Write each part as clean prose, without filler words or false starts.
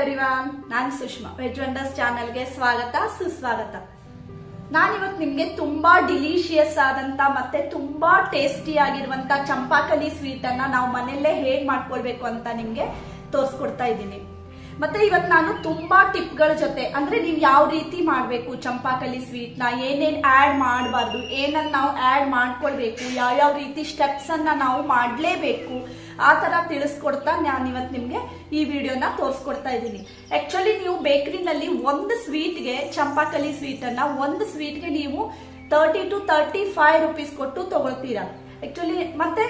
Everyone, ನಾನು Sushma. Veg wonders ಚಾನೆಲ್ಗೆ ಸ್ವಾಗತ ಸುಸ್ವಾಗತ. ನಾನಿವತ್ತು ನಿಮ್ಗೆ ತುಂಬಾ ಡಿಲಿಷಿಯಸ್ ಆದಂತ ಮತ್ತೆ ತುಂಬಾ ಟೇಸ್ಟಿ ಆಗಿರುವಂತ ಚಂಪಾಕಲಿ ಸ್ವೀಟ್ ಅನ್ನ ನಾವು ಮನೆಯಲ್ಲೇ ಹೇಗ್ ಮಾಡ್ಕೊಳ್ಬೇಕು ಅಂತ ನಿಮ್ಗೆ ತೋರಿಸ್ಕೊಡ್ತಾ ಇದ್ದೀನಿ. ಮತ್ತೆ ಇವತ್ತು ನಾನು ತುಂಬಾ ಟಿಪ್ಗಳ ಜೊತೆ, ಅಂದ್ರೆ ನೀವು ಯಾವ ರೀತಿ ಮಾಡ್ಬೇಕು ಚಂಪಾಕಲಿ ಸ್ವೀಟ್ ನ, ಏನೇನ್ ಆಡ್ ಮಾಡಬಾರ್ದು, ಏನನ್ನ ನಾವು ಆಡ್ ಮಾಡ್ಕೊಳ್ಬೇಕು, ಯಾವ ರೀತಿ ಸ್ಟೆಪ್ಸ್ ಅನ್ನ ನಾವು ಮಾಡ್ಲೇಬೇಕು, ಆ ತರ ತಿಳಿಸ್ಕೊಡ್ತಾ ನಾನು ಇವತ್ತು ನಿಮ್ಗೆ ಈ ವಿಡಿಯೋನ ತೋರಿಸ್ಕೊಡ್ತಾ ಇದ್ದೀನಿ. ಆಕ್ಚುಲಿ ನೀವು ಬೇಕರಿನಲ್ಲಿ ಒಂದು ಸ್ವೀಟ್ಗೆ, ಚಂಪಾಕಲಿ ಸ್ವೀಟ್ ಅನ್ನ ಒಂದು ಸ್ವೀಟ್ಗೆ ನೀವು 30 to 35 ರೂಪೀಸ್ ಕೊಟ್ಟು ತಗೊಳ್ತೀರಾ. ಆಕ್ಚುಲಿ ಮತ್ತೆ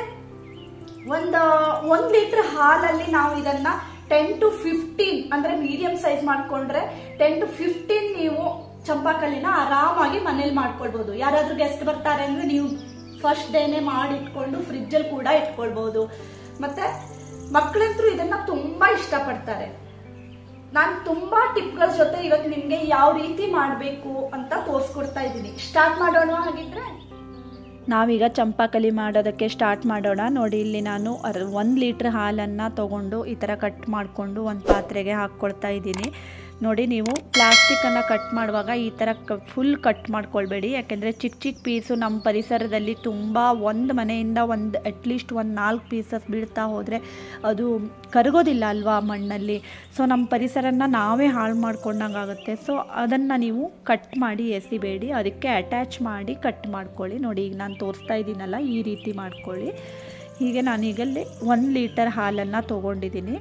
ಒಂದ್ ಲೀಟರ್ ಹಾಲಲ್ಲಿ ನಾವು ಇದನ್ನ 10 to 15 ಅಂದ್ರೆ ಮೀಡಿಯಂ ಸೈಜ್ ಮಾಡ್ಕೊಂಡ್ರೆ 10 to 15 ನೀವು ಚಂಪಾಕಲಿನ ಆರಾಮಾಗಿ ಮನೇಲಿ ಮಾಡ್ಕೊಳ್ಬಹುದು. ಯಾರಾದ್ರೂ ಗೆಸ್ಟ್ ಬರ್ತಾರೆ ಅಂದ್ರೆ ನೀವು ಫಸ್ಟ್ ಡೇನೆ ಮಾಡಿ ಇಟ್ಕೊಂಡು ಫ್ರಿಜ್ ಅಲ್ಲಿ ಕೂಡ ಇಟ್ಕೊಳ್ಬಹುದು. ಮತ್ತೆ ಮಕ್ಕಳಂತೂ ಇದನ್ನ ತುಂಬಾ ಇಷ್ಟಪಡ್ತಾರೆ. ನಾನು ತುಂಬಾ ಟಿಪ್ಗಳ ಜೊತೆ ಇವತ್ತು ನಿಮ್ಗೆ ಯಾವ ರೀತಿ ಮಾಡ್ಬೇಕು ಅಂತ ತೋರಿಸ್ಕೊಡ್ತಾ ಇದ್ದೀನಿ. ಸ್ಟಾರ್ಟ್ ಮಾಡೋಣ. ಹಾಗಿದ್ರೆ ನಾವೀಗ ಚಂಪಾಕಲಿ ಮಾಡೋದಕ್ಕೆ ಸ್ಟಾರ್ಟ್ ಮಾಡೋಣ. ನೋಡಿ, ಇಲ್ಲಿ ನಾನು 1 ಲೀಟ್ರ್ ಹಾಲನ್ನು ತೊಗೊಂಡು ಈ ಥರ ಕಟ್ ಮಾಡಿಕೊಂಡು ಒಂದು ಪಾತ್ರೆಗೆ ಹಾಕ್ಕೊಳ್ತಾ ಇದ್ದೀನಿ. ನೋಡಿ, ನೀವು ಪ್ಲಾಸ್ಟಿಕ್ಕನ್ನು ಕಟ್ ಮಾಡುವಾಗ ಈ ಥರ ಫುಲ್ ಕಟ್ ಮಾಡ್ಕೊಳ್ಬೇಡಿ, ಯಾಕೆಂದರೆ ಚಿಕ್ಕ ಚಿಕ್ಕ ಪೀಸು ನಮ್ಮ ಪರಿಸರದಲ್ಲಿ ತುಂಬ, ಒಂದು ಮನೆಯಿಂದ ಅಟ್ಲೀಸ್ಟ್ 4 ಪೀಸಸ್ ಬೀಳ್ತಾ ಹೋದರೆ ಅದು ಕರಗೋದಿಲ್ಲ ಅಲ್ವಾ ಮಣ್ಣಲ್ಲಿ. ಸೊ ನಮ್ಮ ಪರಿಸರನ ನಾವೇ ಹಾಳು ಮಾಡ್ಕೊಂಡಂಗಾಗುತ್ತೆ. ಸೊ ಅದನ್ನು ನೀವು ಕಟ್ ಮಾಡಿ ಎಸಿಬೇಡಿ, ಅದಕ್ಕೆ ಅಟ್ಯಾಚ್ ಮಾಡಿ ಕಟ್ ಮಾಡ್ಕೊಳ್ಳಿ. ನೋಡಿ, ಈಗ ನಾನು ತೋರಿಸ್ತಾ ಇದ್ದೀನಲ್ಲ, ಈ ರೀತಿ ಮಾಡ್ಕೊಳ್ಳಿ. ಹೀಗೆ ನಾನೀಗಲ್ಲಿ 1 ಲೀಟರ್ ಹಾಲನ್ನು ತೊಗೊಂಡಿದ್ದೀನಿ.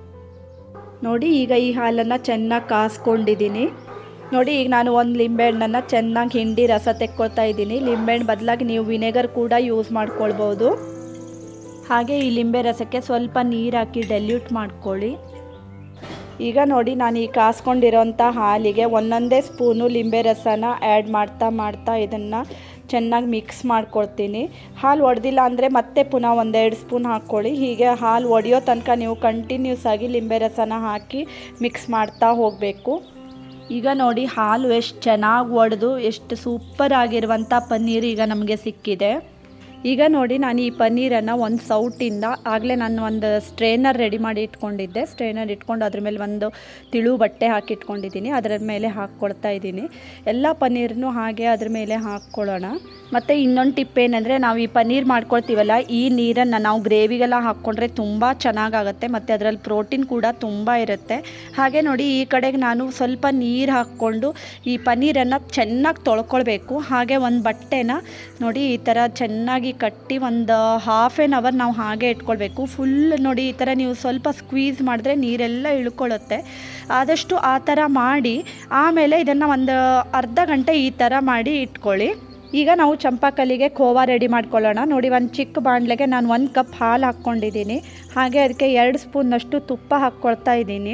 ನೋಡಿ, ಈಗ ಈ ಹಾಲನ್ನು ಚೆನ್ನಾಗಿ ಕಾಸ್ಕೊಂಡಿದ್ದೀನಿ. ನೋಡಿ, ಈಗ ನಾನು 1 ಲಿಂಬೆಹಣ್ಣನ್ನು ಚೆನ್ನಾಗಿ ಹಿಂಡಿ ರಸ ತೆಕ್ಕೊಳ್ತಾ ಇದ್ದೀನಿ. ಲಿಂಬೆಹಣ್ಣು ಬದಲಾಗಿ ನೀವು ವಿನೆಗರ್ ಕೂಡ ಯೂಸ್ ಮಾಡ್ಕೊಳ್ಬೋದು. ಹಾಗೆ ಈ ಲಿಂಬೆ ರಸಕ್ಕೆ ಸ್ವಲ್ಪ ನೀರು ಹಾಕಿ ಡೆಲ್ಯೂಟ್ ಮಾಡ್ಕೊಳ್ಳಿ. ಈಗ ನೋಡಿ, ನಾನು ಈ ಕಾಸ್ಕೊಂಡಿರೋಂಥ ಹಾಲಿಗೆ ಒಂದೊಂದೇ ಸ್ಪೂನು ಲಿಂಬೆ ರಸನ ಆ್ಯಡ್ ಮಾಡ್ತಾ ಇದನ್ನು ಚೆನ್ನಾಗಿ ಮಿಕ್ಸ್ ಮಾಡ್ಕೊಳ್ತೀನಿ. ಹಾಲು ಒಡೆದಿಲ್ಲ ಅಂದರೆ ಮತ್ತೆ ಪುನಃ 1-2 ಸ್ಪೂನ್ ಹಾಕ್ಕೊಳ್ಳಿ. ಹೀಗೆ ಹಾಲು ಒಡೆಯೋ ತನಕ ನೀವು ಕಂಟಿನ್ಯೂಸ್ ಆಗಿ ಲಿಂಬೆ ರಸನ ಹಾಕಿ ಮಿಕ್ಸ್ ಮಾಡ್ತಾ ಹೋಗಬೇಕು. ಈಗ ನೋಡಿ, ಹಾಲು ಎಷ್ಟು ಚೆನ್ನಾಗಿ ಒಡೆದು ಎಷ್ಟು ಸೂಪರ್ ಆಗಿರುವಂಥ ಪನ್ನೀರ್ ಈಗ ನಮಗೆ ಸಿಕ್ಕಿದೆ. ಈಗ ನೋಡಿ, ನಾನು ಈ ಪನ್ನೀರನ್ನು ಒಂದು ಸೌಟಿಂದ, ಆಗಲೇ ನಾನು ಒಂದು ಸ್ಟ್ರೇನರ್ ರೆಡಿ ಮಾಡಿ ಇಟ್ಕೊಂಡಿದ್ದೆ. ಸ್ಟ್ರೇನರ್ ಇಟ್ಕೊಂಡು ಅದ್ರ ಮೇಲೆ ಒಂದು ತಿಳು ಬಟ್ಟೆ ಹಾಕಿ ಇಟ್ಕೊಂಡಿದ್ದೀನಿ. ಅದರ ಮೇಲೆ ಹಾಕ್ಕೊಳ್ತಾ ಇದ್ದೀನಿ. ಎಲ್ಲ ಪನ್ನೀರನ್ನು ಹಾಗೆ ಅದ್ರ ಮೇಲೆ ಹಾಕ್ಕೊಳ್ಳೋಣ. ಮತ್ತು ಇನ್ನೊಂದು ಟಿಪ್ ಏನಂದರೆ, ನಾವು ಈ ಪನ್ನೀರ್ ಮಾಡ್ಕೊಳ್ತೀವಲ್ಲ, ಈ ನೀರನ್ನು ನಾವು ಗ್ರೇವಿಗೆಲ್ಲ ಹಾಕ್ಕೊಂಡ್ರೆ ತುಂಬ ಚೆನ್ನಾಗಾಗುತ್ತೆ. ಮತ್ತು ಅದರಲ್ಲಿ ಪ್ರೋಟೀನ್ ಕೂಡ ತುಂಬ ಇರುತ್ತೆ. ಹಾಗೆ ನೋಡಿ, ಈ ಕಡೆಗೆ ನಾನು ಸ್ವಲ್ಪ ನೀರು ಹಾಕ್ಕೊಂಡು ಈ ಪನ್ನೀರನ್ನು ಚೆನ್ನಾಗಿ ತೊಳ್ಕೊಳ್ಬೇಕು. ಹಾಗೆ ಒಂದು ಬಟ್ಟೆನ ನೋಡಿ ಈ ಥರ ಚೆನ್ನಾಗಿ ಕಟ್ಟಿ ಒಂದು ½ an hour ನಾವು ಹಾಗೆ ಇಟ್ಕೊಳ್ಬೇಕು. ಫುಲ್ ನೋಡಿ, ಈ ಥರ ನೀವು ಸ್ವಲ್ಪ ಸ್ಕ್ವೀಸ್ ಮಾಡಿದ್ರೆ ನೀರೆಲ್ಲ ಇಳ್ಕೊಳ್ಳುತ್ತೆ. ಆದಷ್ಟು ಆ ಥರ ಮಾಡಿ ಆಮೇಲೆ ಇದನ್ನು ಒಂದು ಅರ್ಧ ಗಂಟೆ ಈ ಥರ ಮಾಡಿ ಇಟ್ಕೊಳ್ಳಿ. ಈಗ ನಾವು ಚಂಪಾಕಲಿಗೆ ಖೋವಾ ರೆಡಿ ಮಾಡ್ಕೊಳ್ಳೋಣ. ನೋಡಿ, ಒಂದು ಚಿಕ್ಕ ಬಾಣಲೆಗೆ ನಾನು 1 ಕಪ್ ಹಾಲು ಹಾಕ್ಕೊಂಡಿದ್ದೀನಿ. ಹಾಗೆ ಅದಕ್ಕೆ 2 ಸ್ಪೂನ್ನಷ್ಟು ತುಪ್ಪ ಹಾಕ್ಕೊಳ್ತಾ ಇದ್ದೀನಿ.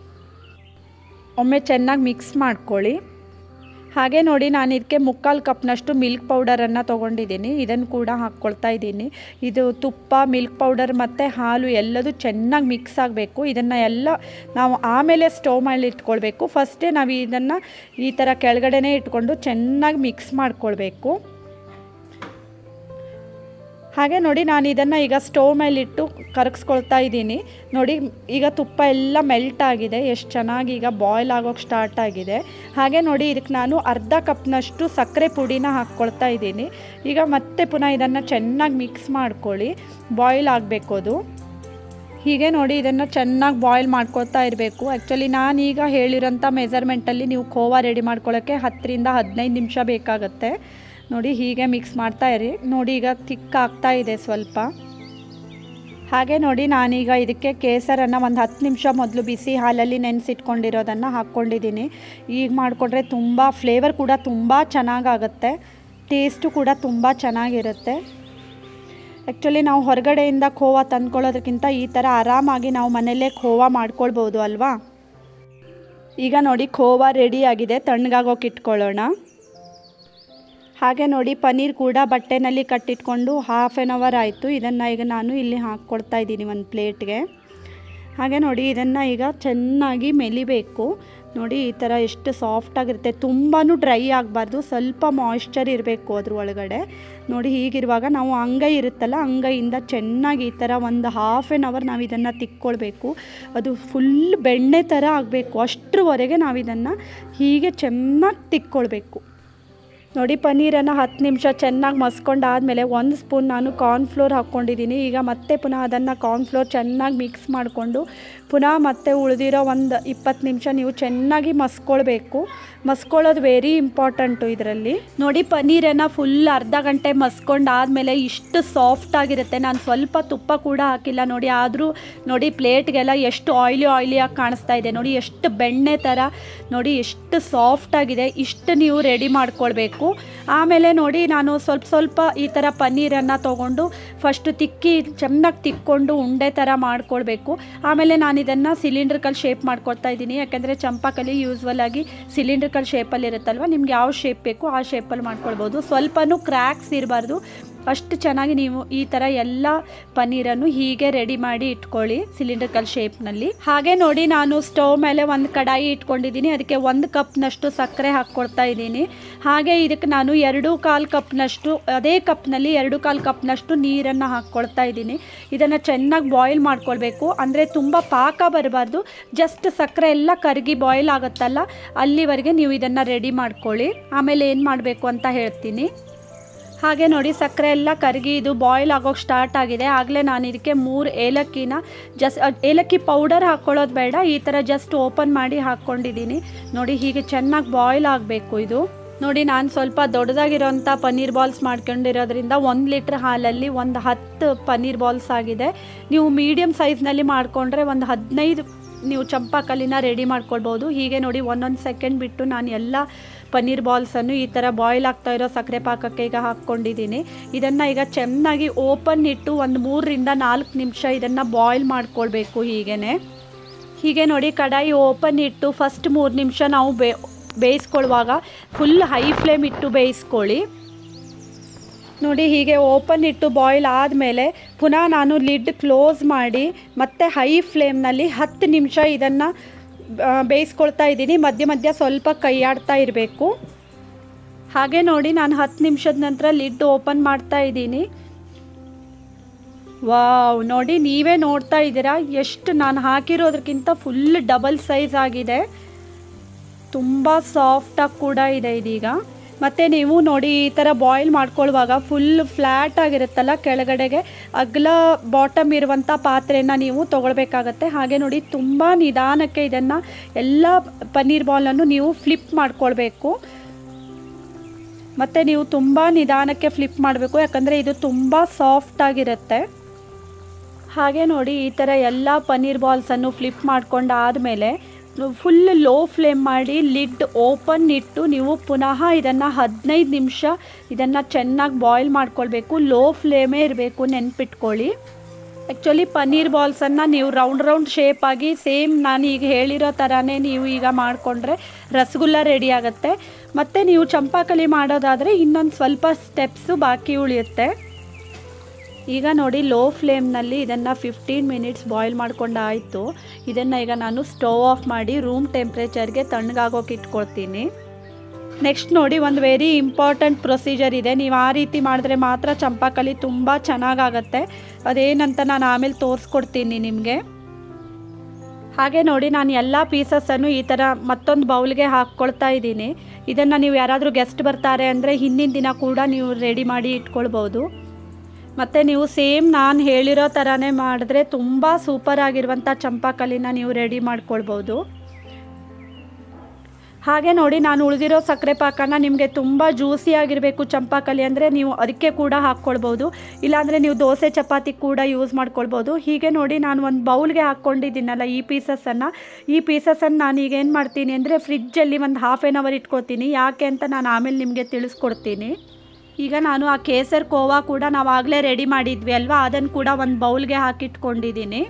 ಒಮ್ಮೆ ಚೆನ್ನಾಗಿ ಮಿಕ್ಸ್ ಮಾಡ್ಕೊಳ್ಳಿ. ಹಾಗೆ ನೋಡಿ, ನಾನು ಇದಕ್ಕೆ 3/4 ಕಪ್ನಷ್ಟು ಮಿಲ್ಕ್ ಪೌಡರನ್ನು ತೊಗೊಂಡಿದ್ದೀನಿ. ಇದನ್ನು ಕೂಡ ಹಾಕ್ಕೊಳ್ತಾ ಇದ್ದೀನಿ. ಇದು ತುಪ್ಪ, ಮಿಲ್ಕ್ ಪೌಡರ್ ಮತ್ತು ಹಾಲು ಎಲ್ಲದೂ ಚೆನ್ನಾಗಿ ಮಿಕ್ಸ್ ಆಗಬೇಕು. ಇದನ್ನು ಎಲ್ಲ ನಾವು ಆಮೇಲೆ ಸ್ಟವ್ ಮೇಲೆ ಇಟ್ಕೊಳ್ಬೇಕು. ಫಸ್ಟೇ ನಾವು ಇದನ್ನು ಈ ಥರ ಕೆಳಗಡೆನೇ ಇಟ್ಕೊಂಡು ಚೆನ್ನಾಗಿ ಮಿಕ್ಸ್ ಮಾಡ್ಕೊಳ್ಬೇಕು. ಹಾಗೆ ನೋಡಿ, ನಾನು ಇದನ್ನು ಈಗ ಸ್ಟವ್ ಮೇಲಿಟ್ಟು ಕರಗಿಸ್ಕೊಳ್ತಾ ಇದ್ದೀನಿ. ನೋಡಿ, ಈಗ ತುಪ್ಪ ಎಲ್ಲ ಮೆಲ್ಟ್ ಆಗಿದೆ, ಎಷ್ಟು ಚೆನ್ನಾಗಿ ಈಗ ಬಾಯ್ಲ್ ಆಗೋಕ್ಕೆ ಸ್ಟಾರ್ಟ್ ಆಗಿದೆ. ಹಾಗೆ ನೋಡಿ, ಇದಕ್ಕೆ ನಾನು ಅರ್ಧ ಕಪ್ನಷ್ಟು ಸಕ್ಕರೆ ಪುಡಿನ ಹಾಕ್ಕೊಳ್ತಾ ಇದ್ದೀನಿ. ಈಗ ಮತ್ತೆ ಪುನಃ ಇದನ್ನು ಚೆನ್ನಾಗಿ ಮಿಕ್ಸ್ ಮಾಡ್ಕೊಳ್ಳಿ. ಬಾಯ್ಲ್ ಆಗಬೇಕು ಅದು. ಹೀಗೆ ನೋಡಿ, ಇದನ್ನು ಚೆನ್ನಾಗಿ ಬಾಯ್ಲ್ ಮಾಡ್ಕೊಳ್ತಾ ಇರಬೇಕು. ಆ್ಯಕ್ಚುಲಿ ನಾನೀಗ ಹೇಳಿರೋಂಥ ಮೆಜರ್ಮೆಂಟಲ್ಲಿ ನೀವು ಖೋವಾ ರೆಡಿ ಮಾಡ್ಕೊಳ್ಳೋಕ್ಕೆ 10 ರಿಂದ 15 ನಿಮಿಷ ಬೇಕಾಗುತ್ತೆ. ನೋಡಿ, ಹೀಗೆ ಮಿಕ್ಸ್ ಮಾಡ್ತಾ ಇರಿ. ನೋಡಿ, ಈಗ ಥಿಕ್ ಆಗ್ತಾ ಇದೆ ಸ್ವಲ್ಪ. ಹಾಗೆ ನೋಡಿ, ನಾನೀಗ ಇದಕ್ಕೆ ಕೇಸರನ್ನು ಒಂದು 10 ನಿಮಿಷ ಮೊದಲು ಬಿಸಿ ಹಾಲಲ್ಲಿ ನೆನೆಸಿಟ್ಕೊಂಡಿರೋದನ್ನು ಹಾಕ್ಕೊಂಡಿದ್ದೀನಿ. ಈಗ ಮಾಡಿಕೊಂಡ್ರೆ ತುಂಬ ಫ್ಲೇವರ್ ಕೂಡ ತುಂಬ ಚೆನ್ನಾಗಾಗುತ್ತೆ, ಟೇಸ್ಟು ಕೂಡ ತುಂಬ ಚೆನ್ನಾಗಿರುತ್ತೆ. ಆ್ಯಕ್ಚುಲಿ ನಾವು ಹೊರಗಡೆಯಿಂದ ಖೋವಾ ತಂದ್ಕೊಳ್ಳೋದಕ್ಕಿಂತ ಈ ಥರ ಆರಾಮಾಗಿ ನಾವು ಮನೆಯಲ್ಲೇ ಖೋವಾ ಮಾಡ್ಕೊಳ್ಬೋದು ಅಲ್ವಾ. ಈಗ ನೋಡಿ, ಖೋವಾ ರೆಡಿಯಾಗಿದೆ. ತಣ್ಣಗಾಗೋಕೆ ಇಟ್ಕೊಳ್ಳೋಣ. ಹಾಗೆ ನೋಡಿ, ಪನ್ನೀರ್ ಕೂಡ ಬಟ್ಟೆನಲ್ಲಿ ಕಟ್ಟಿಟ್ಕೊಂಡು ½ an hour ಆಯಿತು. ಇದನ್ನು ಈಗ ನಾನು ಇಲ್ಲಿ ಹಾಕ್ಕೊಳ್ತಾ ಇದ್ದೀನಿ ಒಂದು ಪ್ಲೇಟ್ಗೆ. ಹಾಗೆ ನೋಡಿ, ಇದನ್ನು ಈಗ ಚೆನ್ನಾಗಿ ಮೆಲಿಬೇಕು. ನೋಡಿ ಈ ಥರ ಎಷ್ಟು ಸಾಫ್ಟಾಗಿರುತ್ತೆ, ತುಂಬಾ ಡ್ರೈ ಆಗಬಾರ್ದು, ಸ್ವಲ್ಪ ಮಾಯ್ಶ್ಚರ್ ಇರಬೇಕು ಅದ್ರ ಒಳಗಡೆ. ನೋಡಿ ಹೀಗಿರುವಾಗ ನಾವು ಅಂಗೈ ಇರುತ್ತಲ್ಲ, ಅಂಗೈಯಿಂದ ಚೆನ್ನಾಗಿ ಈ ಥರ ಒಂದು ½ ಅವರ್ ನಾವು ಇದನ್ನು ತಿಕ್ಕೊಳ್ಬೇಕು. ಅದು ಫುಲ್ ಬೆಣ್ಣೆ ಥರ ಆಗಬೇಕು, ಅಷ್ಟರವರೆಗೆ ನಾವು ಇದನ್ನು ಹೀಗೆ ಚೆನ್ನಾಗಿ ತಿಕ್ಕೊಳ್ಬೇಕು. ನೋಡಿ ಪನ್ನೀರನ್ನು 10 ನಿಮಿಷ ಚೆನ್ನಾಗಿ ಮಸ್ಕೊಂಡಾದಮೇಲೆ 1 ಸ್ಪೂನ್ ನಾನು ಕಾರ್ನ್ಫ್ಲೋರ್ ಹಾಕ್ಕೊಂಡಿದ್ದೀನಿ. ಈಗ ಮತ್ತೆ ಪುನಃ ಅದನ್ನು ಕಾರ್ನ್ಫ್ಲೋರ್ ಚೆನ್ನಾಗಿ ಮಿಕ್ಸ್ ಮಾಡಿಕೊಂಡು ಪುನಃ ಮತ್ತೆ ಉಳಿದಿರೋ ಒಂದು 20 ನಿಮಿಷ ನೀವು ಚೆನ್ನಾಗಿ ಮಸ್ಕೊಳ್ಬೇಕು. ಮಸ್ಕೊಳ್ಳೋದು ವೆರಿ ಇಂಪಾರ್ಟೆಂಟು ಇದರಲ್ಲಿ. ನೋಡಿ ಪನ್ನೀರನ್ನು ಫುಲ್ ಅರ್ಧ ಗಂಟೆ ಮಸ್ಕೊಂಡಾದಮೇಲೆ ಇಷ್ಟು ಸಾಫ್ಟಾಗಿರುತ್ತೆ. ನಾನು ಸ್ವಲ್ಪ ತುಪ್ಪ ಕೂಡ ಹಾಕಿಲ್ಲ ನೋಡಿ, ಆದರೂ ನೋಡಿ ಪ್ಲೇಟ್ಗೆಲ್ಲ ಎಷ್ಟು ಆಯಿಲಿಯಾಗಿ ಕಾಣಿಸ್ತಾ ಇದೆ. ನೋಡಿ ಎಷ್ಟು ಬೆಣ್ಣೆ ಥರ, ನೋಡಿ ಎಷ್ಟು ಸಾಫ್ಟಾಗಿದೆ. ಇಷ್ಟು ನೀವು ರೆಡಿ ಮಾಡ್ಕೊಳ್ಬೇಕು. ಆಮೇಲೆ ನೋಡಿ ನಾನು ಸ್ವಲ್ಪ ಈ ಥರ ಪನ್ನೀರನ್ನು ತೊಗೊಂಡು ಫಸ್ಟು ಚೆನ್ನಾಗಿ ತಿಕ್ಕೊಂಡು ಉಂಡೆ ಥರ ಮಾಡ್ಕೊಳ್ಬೇಕು. ಆಮೇಲೆ ನಾನು ಇದನ್ನು ಸಿಲಿಂಡ್ರಿಕಲ್ ಶೇಪ್ ಮಾಡ್ಕೊಳ್ತಾ ಇದ್ದೀನಿ, ಯಾಕೆಂದರೆ ಚಂಪಾಕಲಿ ಯೂಸ್ವಲ್ ಆಗಿ ಸಿಲಿಂಡ್ರಿಕಲ್ ಶೇಪಲ್ಲಿ ಇರುತ್ತಲ್ವ, ನಿಮ್ಗೆ ಯಾವ ಶೇಪ್ ಬೇಕು ಆ ಶೇಪಲ್ಲಿ ಮಾಡ್ಕೊಳ್ಬೋದು. ಸ್ವಲ್ಪನೂ ಕ್ರ್ಯಾಕ್ಸ್ ಇರಬಾರ್ದು, ಅಷ್ಟು ಚೆನ್ನಾಗಿ ನೀವು ಈ ಥರ ಎಲ್ಲ ಪನ್ನೀರನ್ನು ಹೀಗೆ ರೆಡಿ ಮಾಡಿ ಇಟ್ಕೊಳ್ಳಿ ಸಿಲಿಂಡ್ರಿಕಲ್ ಶೇಪ್ನಲ್ಲಿ. ಹಾಗೆ ನೋಡಿ ನಾನು ಸ್ಟವ್ ಮೇಲೆ ಒಂದು ಕಡಾಯಿ ಇಟ್ಕೊಂಡಿದ್ದೀನಿ, ಅದಕ್ಕೆ 1 ಕಪ್ನಷ್ಟು ಸಕ್ಕರೆ ಹಾಕ್ಕೊಳ್ತಾ ಇದ್ದೀನಿ. ಹಾಗೆ ಇದಕ್ಕೆ ನಾನು 2.25 ಕಪ್ನಷ್ಟು, ಅದೇ ಕಪ್ನಲ್ಲಿ 2.25 ಕಪ್ನಷ್ಟು ನೀರನ್ನು ಹಾಕ್ಕೊಳ್ತಾ ಇದ್ದೀನಿ. ಇದನ್ನು ಚೆನ್ನಾಗಿ ಬಾಯ್ಲ್ ಮಾಡ್ಕೊಳ್ಬೇಕು, ಅಂದರೆ ತುಂಬ ಪಾಕ ಬರಬಾರ್ದು, ಜಸ್ಟ್ ಸಕ್ಕರೆ ಎಲ್ಲ ಕರಗಿ ಬಾಯ್ಲ್ ಆಗುತ್ತಲ್ಲ ಅಲ್ಲಿವರೆಗೆ ನೀವು ಇದನ್ನು ರೆಡಿ ಮಾಡ್ಕೊಳ್ಳಿ. ಆಮೇಲೆ ಏನು ಮಾಡಬೇಕು ಅಂತ ಹೇಳ್ತೀನಿ. ಹಾಗೆ ನೋಡಿ ಸಕ್ಕರೆ ಎಲ್ಲ ಕರಗಿ ಇದು ಬಾಯ್ಲ್ ಆಗೋಕ್ಕೆ ಸ್ಟಾರ್ಟ್ ಆಗಿದೆ. ಆಗಲೇ ನಾನು ಇದಕ್ಕೆ 3 ಏಲಕ್ಕಿನ ಏಲಕ್ಕಿ ಪೌಡರ್ ಹಾಕ್ಕೊಳ್ಳೋದು ಬೇಡ, ಈ ಥರ ಜಸ್ಟ್ ಓಪನ್ ಮಾಡಿ ಹಾಕ್ಕೊಂಡಿದ್ದೀನಿ. ನೋಡಿ ಹೀಗೆ ಚೆನ್ನಾಗಿ ಬಾಯ್ಲ್ ಆಗಬೇಕು ಇದು. ನೋಡಿ ನಾನು ಸ್ವಲ್ಪ ದೊಡ್ಡದಾಗಿರೋಂಥ ಪನ್ನೀರ್ ಬಾಲ್ಸ್ ಮಾಡ್ಕೊಂಡಿರೋದ್ರಿಂದ 1 ಲೀಟ್ರ್ ಹಾಲಲ್ಲಿ ಒಂದು 10 ಪನ್ನೀರ್ ಬಾಲ್ಸ್ ಆಗಿದೆ. ನೀವು ಮೀಡಿಯಮ್ ಸೈಜ್ನಲ್ಲಿ ಮಾಡಿಕೊಂಡ್ರೆ ಒಂದು 15 ನೀವು ಚಂಪಾಕಲಿನ ರೆಡಿ ಮಾಡ್ಕೊಳ್ಬೋದು. ಹೀಗೆ ನೋಡಿ 1 ಸೆಕೆಂಡ್ ಬಿಟ್ಟು ನಾನು ಎಲ್ಲ ಪನ್ನೀರ್ ಬಾಲ್ಸನ್ನು ಈ ಥರ ಬಾಯ್ಲ್ ಆಗ್ತಾ ಇರೋ ಸಕ್ಕರೆ ಪಾಕಕ್ಕೆ ಈಗ ಹಾಕ್ಕೊಂಡಿದ್ದೀನಿ. ಇದನ್ನು ಈಗ ಚೆನ್ನಾಗಿ ಓಪನ್ ಇಟ್ಟು ಒಂದು 3ರಿಂದ 4 ನಿಮಿಷ ಇದನ್ನು ಬಾಯ್ಲ್ ಮಾಡ್ಕೊಳ್ಬೇಕು. ಹೀಗೆ ನೋಡಿ ಕಡಾಯಿ ಓಪನ್ ಇಟ್ಟು ಫಸ್ಟ್ 3 ನಿಮಿಷ ನಾವು ಬೇಯಿಸ್ಕೊಳ್ಳುವಾಗ ಫುಲ್ ಹೈ ಫ್ಲೇಮ್ ಇಟ್ಟು ಬೇಯಿಸ್ಕೊಳ್ಳಿ. ನೋಡಿ ಹೀಗೆ ಓಪನ್ ಇಟ್ಟು ಬಾಯ್ಲ್ ಆದಮೇಲೆ ಪುನಃ ನಾನು ಲಿಡ್ ಕ್ಲೋಸ್ ಮಾಡಿ ಮತ್ತೆ ಹೈ ಫ್ಲೇಮ್ನಲ್ಲಿ 10 ನಿಮಿಷ ಇದನ್ನು ಬೇಯಿಸ್ಕೊಳ್ತಾ ಇದ್ದೀನಿ. ಮಧ್ಯ ಸ್ವಲ್ಪ ಕೈ ಆಡ್ತಾ ಇರಬೇಕು. ಹಾಗೆ ನೋಡಿ ನಾನು 10 ನಿಮಿಷದ ನಂತರ ಲಿಡ್ ಓಪನ್ ಮಾಡ್ತಾ ಇದ್ದೀನಿ. ವಾವ್, ನೋಡಿ ನೀವೇ ನೋಡ್ತಾ ಇದ್ದೀರಾ ಎಷ್ಟು ನಾನು ಹಾಕಿರೋದಕ್ಕಿಂತ ಫುಲ್ ಡಬಲ್ ಸೈಜ್ ಆಗಿದೆ. ತುಂಬ ಸಾಫ್ಟಾಗಿ ಕೂಡ ಇದೆ ಇದೀಗ. ಮತ್ತು ನೀವು ನೋಡಿ ಈ ಥರ ಬಾಯ್ಲ್ ಮಾಡ್ಕೊಳ್ಳುವಾಗ ಫುಲ್ ಫ್ಲ್ಯಾಟ್ ಆಗಿರುತ್ತಲ್ಲ, ಕೆಳಗಡೆಗೆ ಅಗಲ ಬಾಟಮ್ ಇರುವಂಥ ಪಾತ್ರೆಯನ್ನು ನೀವು ತೊಗೊಳ್ಬೇಕಾಗತ್ತೆ. ಹಾಗೆ ನೋಡಿ ತುಂಬ ನಿಧಾನಕ್ಕೆ ಇದನ್ನು ಎಲ್ಲ ಪನ್ನೀರ್ ಬಾಲನ್ನು ನೀವು ಫ್ಲಿಪ್ ಮಾಡ್ಕೊಳ್ಬೇಕು. ಮತ್ತು ನೀವು ತುಂಬ ನಿಧಾನಕ್ಕೆ ಫ್ಲಿಪ್ ಮಾಡಬೇಕು, ಯಾಕಂದರೆ ಇದು ತುಂಬ ಸಾಫ್ಟಾಗಿರುತ್ತೆ. ಹಾಗೆ ನೋಡಿ ಈ ಥರ ಎಲ್ಲ ಪನ್ನೀರ್ ಬಾಲ್ಸನ್ನು ಫ್ಲಿಪ್ ಮಾಡ್ಕೊಂಡು ಆದಮೇಲೆ ಫುಲ್ ಲೋ ಫ್ಲೇಮ್ ಮಾಡಿ ಲಿಡ್ ಓಪನ್ ಇಟ್ಟು ನೀವು ಪುನಃ ಇದನ್ನು 15 ನಿಮಿಷ ಇದನ್ನು ಚೆನ್ನಾಗಿ ಬಾಯ್ಲ್ ಮಾಡ್ಕೊಳ್ಬೇಕು. ಲೋ ಫ್ಲೇಮೇ ಇರಬೇಕು, ನೆನ್ಪಿಟ್ಕೊಳ್ಳಿ. ಆ್ಯಕ್ಚುಲಿ ಪನ್ನೀರ್ ಬಾಲ್ಸನ್ನು ನೀವು ರೌಂಡ್ ಶೇಪ್ ಆಗಿ ಸೇಮ್ ನಾನು ಈಗ ಹೇಳಿರೋ ಥರನೇ ನೀವು ಈಗ ಮಾಡಿಕೊಂಡ್ರೆ ರಸಗುಲ್ಲ ರೆಡಿ ಆಗುತ್ತೆ. ಮತ್ತು ನೀವು ಚಂಪಾಕಲಿ ಮಾಡೋದಾದರೆ ಇನ್ನೊಂದು ಸ್ವಲ್ಪ ಸ್ಟೆಪ್ಸು ಬಾಕಿ ಉಳಿಯುತ್ತೆ. ಈಗ ನೋಡಿ ಲೋ ಫ್ಲೇಮ್ನಲ್ಲಿ ಇದನ್ನು 15 ಮಿನಿಟ್ಸ್ ಬಾಯ್ಲ್ ಮಾಡ್ಕೊಂಡಾಯಿತು. ಇದನ್ನು ಈಗ ನಾನು ಸ್ಟವ್ ಆಫ್ ಮಾಡಿ ರೂಮ್ ಟೆಂಪ್ರೇಚರ್ಗೆ ತಣ್ಣಗಾಗೋಕೆ ಇಟ್ಕೊಳ್ತೀನಿ. ನೆಕ್ಸ್ಟ್ ನೋಡಿ ಒಂದು ವೆರಿ ಇಂಪಾರ್ಟೆಂಟ್ ಪ್ರೊಸೀಜರ್ ಇದೆ. ನೀವು ಆ ರೀತಿ ಮಾಡಿದ್ರೆ ಮಾತ್ರ ಚಂಪಾಕಲಿ ತುಂಬ ಚೆನ್ನಾಗಾಗತ್ತೆ. ಅದೇನಂತ ನಾನು ಆಮೇಲೆ ತೋರಿಸ್ಕೊಡ್ತೀನಿ ನಿಮಗೆ. ಹಾಗೆ ನೋಡಿ ನಾನು ಎಲ್ಲ ಪೀಸಸನ್ನು ಈ ಥರ ಮತ್ತೊಂದು ಬೌಲ್ಗೆ ಹಾಕ್ಕೊಳ್ತಾ ಇದ್ದೀನಿ. ಇದನ್ನು ನೀವು ಯಾರಾದರೂ ಗೆಸ್ಟ್ ಬರ್ತಾರೆ ಅಂದರೆ ಹಿಂದಿನ ದಿನ ಕೂಡ ನೀವು ರೆಡಿ ಮಾಡಿ ಇಟ್ಕೊಳ್ಬೋದು. ಮತ್ತು ನೀವು ಸೇಮ್ ನಾನು ಹೇಳಿರೋ ಥರನೇ ಮಾಡಿದ್ರೆ ತುಂಬ ಸೂಪರ್ ಆಗಿರುವಂಥ ಚಂಪಾಕಲಿನ ನೀವು ರೆಡಿ ಮಾಡ್ಕೊಳ್ಬೋದು. ಹಾಗೆ ನೋಡಿ ನಾನು ಉಳಿದಿರೋ ಸಕ್ಕರೆ ಪಾಕನ ನಿಮಗೆ ತುಂಬ ಜ್ಯೂಸಿಯಾಗಿರಬೇಕು ಚಂಪಾಕಲಿ ಅಂದರೆ ನೀವು ಅದಕ್ಕೆ ಕೂಡ ಹಾಕ್ಕೊಳ್ಬೋದು, ಇಲ್ಲಾಂದರೆ ನೀವು ದೋಸೆ ಚಪಾತಿ ಕೂಡ ಯೂಸ್ ಮಾಡ್ಕೊಳ್ಬೋದು. ಹೀಗೆ ನೋಡಿ ನಾನು ಒಂದು ಬೌಲ್ಗೆ ಹಾಕ್ಕೊಂಡಿದ್ದೀನಲ್ಲ ಈ ಪೀಸಸನ್ನು ನಾನು ಈಗ ಏನು ಮಾಡ್ತೀನಿ ಅಂದರೆ ಫ್ರಿಜ್ಜಲ್ಲಿ ಒಂದು ½ ಅವರ್ ಇಟ್ಕೊತೀನಿ. ಯಾಕೆ ಅಂತ ನಾನು ಆಮೇಲೆ ನಿಮಗೆ ತಿಳಿಸ್ಕೊಡ್ತೀನಿ. ಈಗ ನಾನು ಆ ಕೇಸರ್ ಕೋವಾ ಕೂಡ ನಾವು ಆಗಲೇ ರೆಡಿ ಮಾಡಿದ್ವಿ ಅಲ್ವಾ, ಅದನ್ನು ಕೂಡ ಒಂದು ಬೌಲ್ಗೆ ಹಾಕಿಟ್ಕೊಂಡಿದ್ದೀನಿ.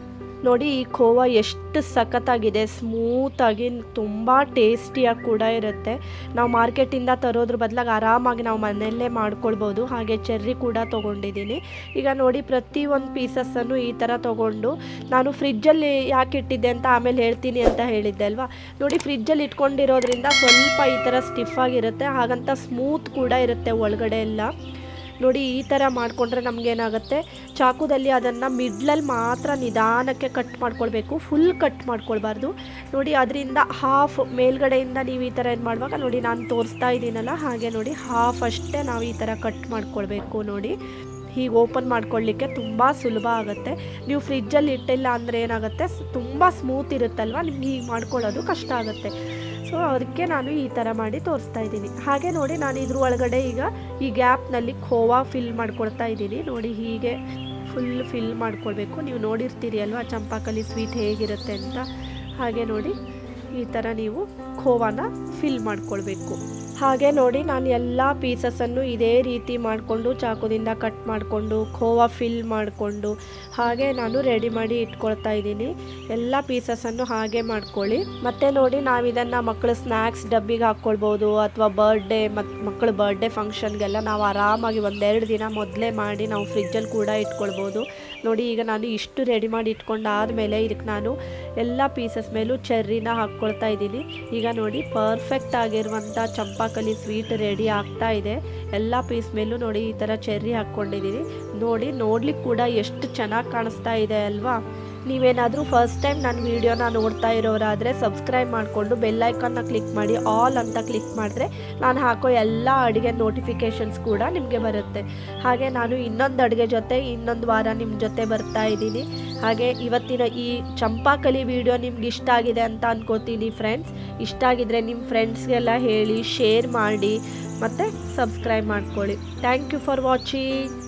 ನೋಡಿ ಈ ಖೋವಾ ಎಷ್ಟು ಸಖತ್ತಾಗಿದೆ, ಸ್ಮೂತಾಗಿ ತುಂಬ ಟೇಸ್ಟಿಯಾಗಿ ಕೂಡ ಇರುತ್ತೆ. ನಾವು ಮಾರ್ಕೆಟಿಂದ ತರೋದ್ರ ಬದಲಾಗಿ ಆರಾಮಾಗಿ ನಾವು ಮನೆಯಲ್ಲೇ ಮಾಡ್ಕೊಳ್ಬೋದು. ಹಾಗೆ ಚೆರ್ರಿ ಕೂಡ ತೊಗೊಂಡಿದ್ದೀನಿ. ಈಗ ನೋಡಿ ಪ್ರತಿಯೊಂದು ಪೀಸಸ್ಸನ್ನು ಈ ಥರ ತೊಗೊಂಡು ನಾನು ಫ್ರಿಜ್ಜಲ್ಲಿ ಯಾಕೆ ಇಟ್ಟಿದ್ದೆ ಅಂತ ಆಮೇಲೆ ಹೇಳ್ತೀನಿ ಅಂತ ಹೇಳಿದ್ದೆ ಅಲ್ವಾ. ನೋಡಿ ಫ್ರಿಜ್ಜಲ್ಲಿ ಇಟ್ಕೊಂಡಿರೋದ್ರಿಂದ ಸ್ವಲ್ಪ ಈ ಥರ ಸ್ಟಿಫ್ ಆಗಿರುತ್ತೆ, ಹಾಗಂತ ಸ್ಮೂತ್ ಕೂಡ ಇರುತ್ತೆ ಒಳಗಡೆ ಎಲ್ಲ. ನೋಡಿ ಈ ಥರ ಮಾಡಿಕೊಂಡ್ರೆ ನಮಗೇನಾಗುತ್ತೆ, ಚಾಕುದಲ್ಲಿ ಅದನ್ನು ಮಿಡ್ಲಲ್ಲಿ ಮಾತ್ರ ನಿಧಾನಕ್ಕೆ ಕಟ್ ಮಾಡ್ಕೊಳ್ಬೇಕು, ಫುಲ್ ಕಟ್ ಮಾಡ್ಕೊಳ್ಬಾರ್ದು. ನೋಡಿ ಅದರಿಂದ ಹಾಫ್ ಮೇಲ್ಗಡೆಯಿಂದ ನೀವು ಈ ಥರ ಏನು ಮಾಡುವಾಗ ನೋಡಿ ನಾನು ತೋರಿಸ್ತಾ ಇದ್ದೀನಲ್ಲ ಹಾಗೆ ನೋಡಿ ಹಾಫ್ ಅಷ್ಟೇ ನಾವು ಈ ಥರ ಕಟ್ ಮಾಡ್ಕೊಳ್ಬೇಕು. ನೋಡಿ ಹೀಗೆ ಓಪನ್ ಮಾಡ್ಕೊಳ್ಳಿಕ್ಕೆ ತುಂಬ ಸುಲಭ ಆಗುತ್ತೆ. ನೀವು ಫ್ರಿಜ್ಜಲ್ಲಿ ಇಟ್ಟಿಲ್ಲ ಅಂದರೆ ಏನಾಗುತ್ತೆ, ತುಂಬ ಸ್ಮೂತ್ ಇರುತ್ತಲ್ವ, ನಿಮ್ಗೆ ಹೀಗೆ ಮಾಡ್ಕೊಳ್ಳೋದು ಕಷ್ಟ ಆಗುತ್ತೆ. ಸೊ ಅದಕ್ಕೆ ನಾನು ಈ ಥರ ಮಾಡಿ ತೋರಿಸ್ತಾ ಇದ್ದೀನಿ. ಹಾಗೆ ನೋಡಿ ನಾನು ಇದ್ರ ಒಳಗಡೆ ಈಗ ಈ ಗ್ಯಾಪ್ನಲ್ಲಿ ಖೋವಾ ಫಿಲ್ ಮಾಡ್ಕೊಳ್ತಾ ಇದ್ದೀನಿ. ನೋಡಿ ಹೀಗೆ ಫುಲ್ ಫಿಲ್ ಮಾಡ್ಕೊಳ್ಬೇಕು. ನೀವು ನೋಡಿರ್ತೀರಿ ಅಲ್ವಾ ಚಂಪಾಕಲಿ ಸ್ವೀಟ್ ಹೇಗಿರುತ್ತೆ ಅಂತ. ಹಾಗೆ ನೋಡಿ ಈ ಥರ ನೀವು ಖೋವಾನ ಫಿಲ್ ಮಾಡ್ಕೊಳ್ಬೇಕು. ಹಾಗೆ ನೋಡಿ ನಾನು ಎಲ್ಲ ಪೀಸಸನ್ನು ಇದೇ ರೀತಿ ಮಾಡಿಕೊಂಡು ಚಾಕುದಿಂದ ಕಟ್ ಮಾಡಿಕೊಂಡು ಖೋವಾ ಫಿಲ್ ಮಾಡಿಕೊಂಡು ಹಾಗೆ ನಾನು ರೆಡಿ ಮಾಡಿ ಇಟ್ಕೊಳ್ತಾ ಇದ್ದೀನಿ. ಎಲ್ಲ ಪೀಸಸನ್ನು ಹಾಗೆ ಮಾಡ್ಕೊಳ್ಳಿ. ಮತ್ತು ನೋಡಿ ನಾವು ಇದನ್ನು ಮಕ್ಕಳು ಸ್ನ್ಯಾಕ್ಸ್ ಡಬ್ಬಿಗೆ ಹಾಕ್ಕೊಳ್ಬೋದು, ಅಥವಾ ಬರ್ಡೇ ಮತ್ತು ಮಕ್ಕಳ ಬರ್ಡೇ ಫಂಕ್ಷನ್ಗೆಲ್ಲ ನಾವು ಆರಾಮಾಗಿ 1-2 ದಿನ ಮೊದಲೇ ಮಾಡಿ ನಾವು ಫ್ರಿಜ್ಜಲ್ಲಿ ಕೂಡ ಇಟ್ಕೊಳ್ಬೋದು. ನೋಡಿ ಈಗ ನಾನು ಇಷ್ಟು ರೆಡಿ ಮಾಡಿ ಇಟ್ಕೊಂಡಾದಮೇಲೆ ಇದಕ್ಕೆ ನಾನು ಎಲ್ಲ ಪೀಸಸ್ ಮೇಲೂ ಚೆರ್ರಿನ ಹಾಕ್ಕೊಳ್ತಾ ಇದ್ದೀನಿ. ಈಗ ನೋಡಿ ಪರ್ಫೆಕ್ಟ್ ಆಗಿರುವಂಥ ಚಂಪಾಕಲಿ ಸ್ವೀಟ್ ರೆಡಿ ಆಗ್ತಾ ಇದೆ. ಎಲ್ಲ ಪೀಸ್ ಮೇಲೂ ನೋಡಿ ಈ ಥರ ಚೆರ್ರಿ ಹಾಕ್ಕೊಂಡಿದ್ದೀನಿ. ನೋಡಿ ನೋಡ್ಲಿಕ್ಕೆ ಕೂಡ ಎಷ್ಟು ಚೆನ್ನಾಗಿ ಕಾಣಿಸ್ತಾ ಇದೆ ಅಲ್ವಾ. ನೀವೇನಾದರೂ ಫಸ್ಟ್ ಟೈಮ್ ನನ್ನ ವೀಡಿಯೋನ ನೋಡ್ತಾ ಇರೋರಾದರೆ ಸಬ್ಸ್ಕ್ರೈಬ್ ಮಾಡಿಕೊಂಡು ಬೆಲ್ಲೈಕನ್ನ ಕ್ಲಿಕ್ ಮಾಡಿ, ಆಲ್ ಅಂತ ಕ್ಲಿಕ್ ಮಾಡಿದ್ರೆ ನಾನು ಹಾಕೋ ಎಲ್ಲ ಅಡುಗೆ ನೋಟಿಫಿಕೇಷನ್ಸ್ ಕೂಡ ನಿಮಗೆ ಬರುತ್ತೆ. ಹಾಗೆ ನಾನು ಇನ್ನೊಂದು ಅಡುಗೆ ಜೊತೆ ಇನ್ನೊಂದು ವಾರ ನಿಮ್ಮ ಜೊತೆ ಬರ್ತಾ ಇದ್ದೀನಿ. ಹಾಗೆ ಇವತ್ತಿನ ಈ ಚಂಪಾಕಲಿ ವಿಡಿಯೋ ನಿಮ್ಗೆ ಇಷ್ಟ ಆಗಿದೆ ಅಂತ ಅಂದ್ಕೋತೀನಿ ಫ್ರೆಂಡ್ಸ್. ಇಷ್ಟ ಆಗಿದ್ರೆ ನಿಮ್ಮ ಫ್ರೆಂಡ್ಸ್ಗೆಲ್ಲ ಹೇಳಿ, ಶೇರ್ ಮಾಡಿ ಮತ್ತು ಸಬ್ಸ್ಕ್ರೈಬ್ ಮಾಡ್ಕೊಳ್ಳಿ. Thank you for watching.